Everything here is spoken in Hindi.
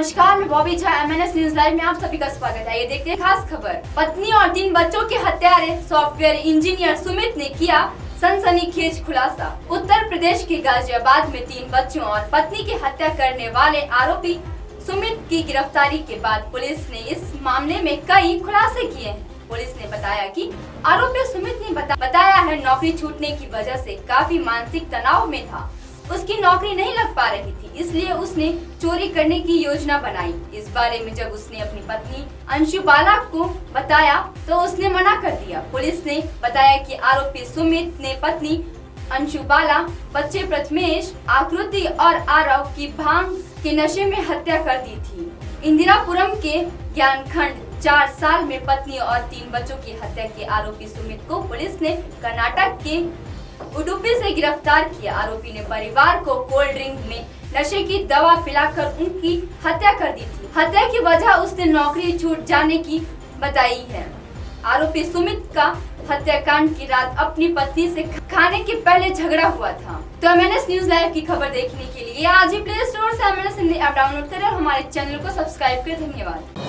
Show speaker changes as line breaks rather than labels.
नमस्कार, मैं Bobby Jha. MNS news live में आप सभी का स्वागत है। ये देखते हैं खास खबर। पत्नी और 3 बच्चों के हत्यारे सॉफ्टवेयर इंजीनियर सुमित ने किया सनसनीखेज खुलासा। उत्तर प्रदेश के गाजियाबाद में 3 बच्चों और पत्नी की हत्या करने वाले आरोपी सुमित की गिरफ्तारी के बाद पुलिस ने इस मामले में कई खुलासे किए हैं। पुलिस ने बताया कि आरोपी सुमित ने बताया है नौकरी छूटने की वजह से काफी मानसिक तनाव में था। उसकी नौकरी नहीं लग पा रही थी, इसलिए उसने चोरी करने की योजना बनाई। इस बारे में जब उसने अपनी पत्नी अंशु बाला को बताया तो उसने मना कर दिया। पुलिस ने बताया कि आरोपी सुमित ने पत्नी अंशु बाला, बच्चे प्रथमेश, आकृति और आरव की भांग के नशे में हत्या कर दी थी। इंदिरापुरम के ज्ञानखंड 4 साल में पत्नी और 3 बच्चों की हत्या के आरोपी सुमित को पुलिस ने कर्नाटक के उडुपी से गिरफ्तार किया। आरोपी ने परिवार को कोल्ड ड्रिंक में नशे की दवा पिलाकर उनकी हत्या कर दी थी। हत्या की वजह उसने नौकरी छूट जाने की बताई है। आरोपी सुमित का हत्याकांड की रात अपनी पत्नी से खाने के पहले झगड़ा हुआ था। तो MNS न्यूज लाइव की खबर देखने के लिए आज ही प्ले स्टोर से MNS हिंदी ऐप डाउनलोड करें और हमारे चैनल को सब्सक्राइब करें। धन्यवाद।